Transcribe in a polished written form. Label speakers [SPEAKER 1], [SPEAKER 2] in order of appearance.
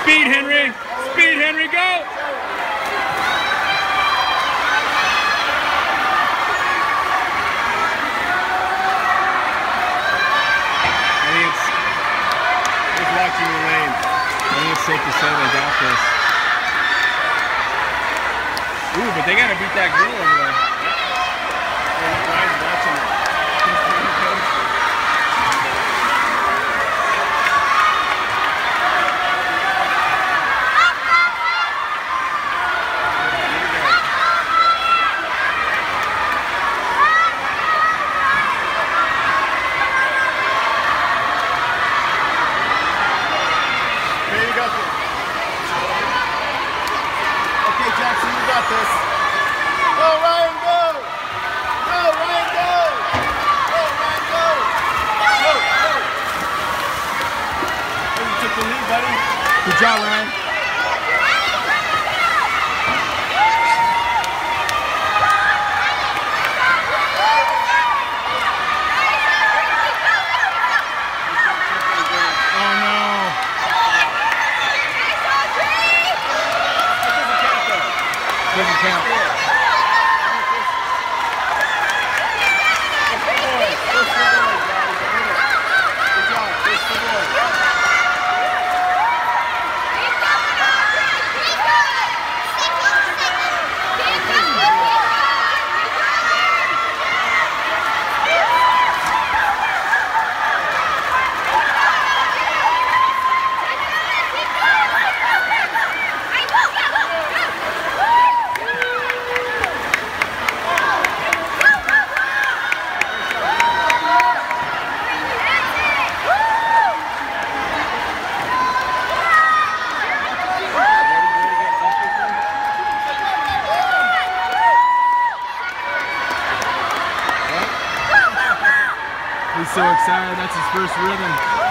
[SPEAKER 1] Speed, Henry! Speed, Henry, go!
[SPEAKER 2] Watching the lane. I think it's safe to say they got this.
[SPEAKER 1] Ooh, but they gotta beat that girl over there.
[SPEAKER 2] Ryan's watching it. Jackson, you got this. Go, Ryan, go! Go, Ryan, go! Go, Ryan, go! Go, go! Hey, you took the lead, buddy.
[SPEAKER 1] Good job, Ryan. Doesn't count. He's so excited, that's his first rhythm.